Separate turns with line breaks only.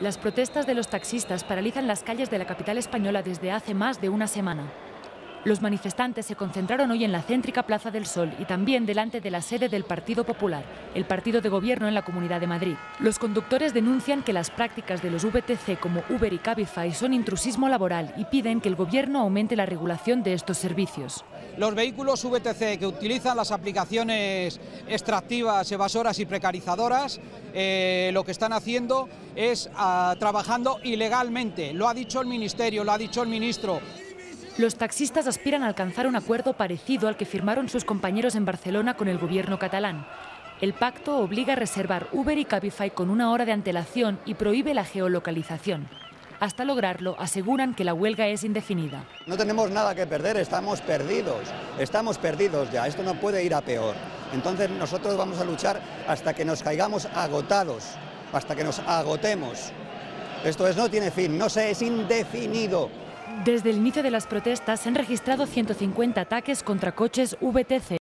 Las protestas de los taxistas paralizan las calles de la capital española desde hace más de una semana. Los manifestantes se concentraron hoy en la céntrica Plaza del Sol y también delante de la sede del Partido Popular, el partido de gobierno en la Comunidad de Madrid. Los conductores denuncian que las prácticas de los VTC como Uber y Cabify son intrusismo laboral y piden que el gobierno aumente la regulación de estos servicios.
Los vehículos VTC que utilizan las aplicaciones extractivas, evasoras y precarizadoras, lo que están haciendo es trabajando ilegalmente. Lo ha dicho el Ministerio, lo ha dicho el ministro.
Los taxistas aspiran a alcanzar un acuerdo parecido al que firmaron sus compañeros en Barcelona con el gobierno catalán. El pacto obliga a reservar Uber y Cabify con una hora de antelación y prohíbe la geolocalización. Hasta lograrlo, aseguran que la huelga es indefinida.
No tenemos nada que perder, estamos perdidos ya, esto no puede ir a peor. Entonces nosotros vamos a luchar hasta que nos caigamos agotados, hasta que nos agotemos. Esto no tiene fin, es indefinido.
Desde el inicio de las protestas se han registrado 150 ataques contra coches VTC.